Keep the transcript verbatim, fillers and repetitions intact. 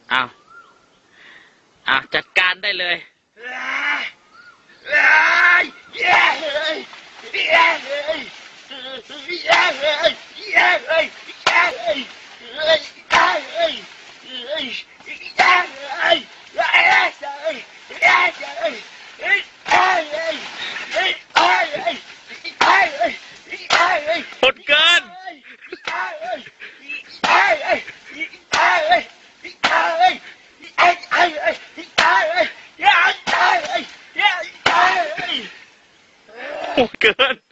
อ้าวอ้าวจัดการได้เลยหดเกินหดเกิน